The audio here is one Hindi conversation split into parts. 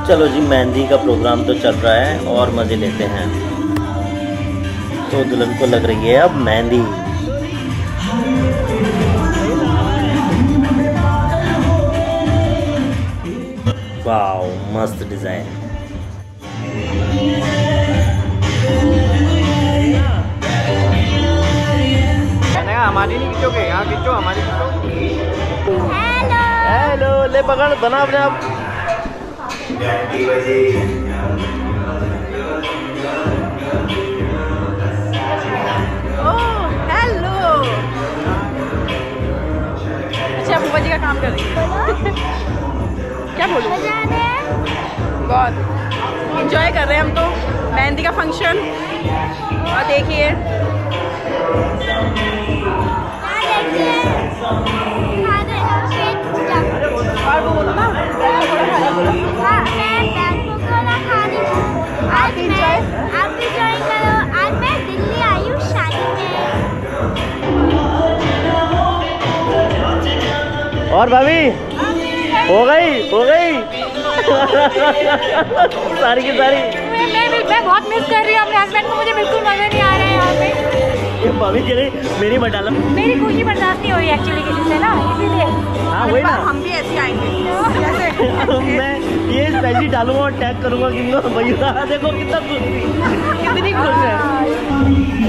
चलो जी, मेहंदी का प्रोग्राम तो चल रहा है और मज़े लेते हैं। तो दुल्हन को लग रही है अब मेहंदी। वाओ, मस्त डिज़ाइन। हमारी नहीं खींचोगे, यहाँ खींचो, हमारी खींचो। हेलो, ले पकड़, बना अपने आप। हेलो। अच्छा, बुआ जी का काम कर रही है। क्या बोलूं? बहुत एंजॉय कर रहे हैं हम तो मेहंदी का फंक्शन। और देखिए और वो बोलो ना, आप भी ज्वाइन करो। आज मैं दिल्ली आई हूँ शादी में। और भाभी हो गई सारी की सारी। मैं बहुत मिस कर रही हूँ अपने हस्बैंड को। मुझे बिल्कुल मज़ा नहीं आ रहा है यहाँ पे। भाभी कह रही मेरी बटाला, मेरी खुशी बर्दाश्त नहीं हो रही एक्चुअली किसी से ना, इसीलिए। हाँ वही ना, हम भी ऐसे आएंगे। मैं ये स्पेशली डालूंगा और टैग करूंगा कि भैया देखो कितना खुश थी, कितनी खुश है।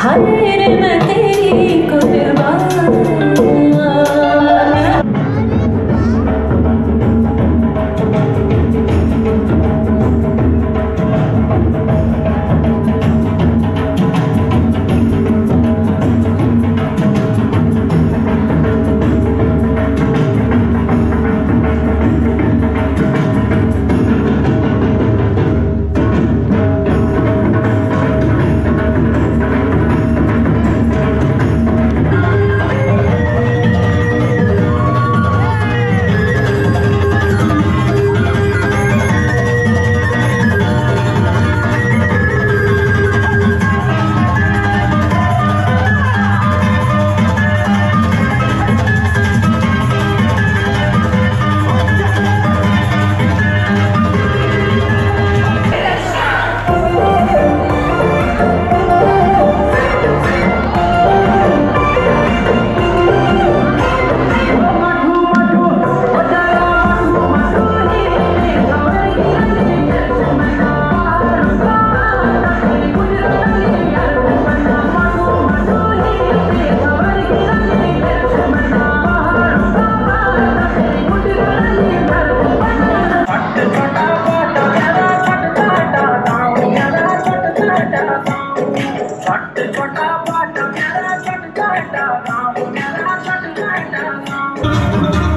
छोटा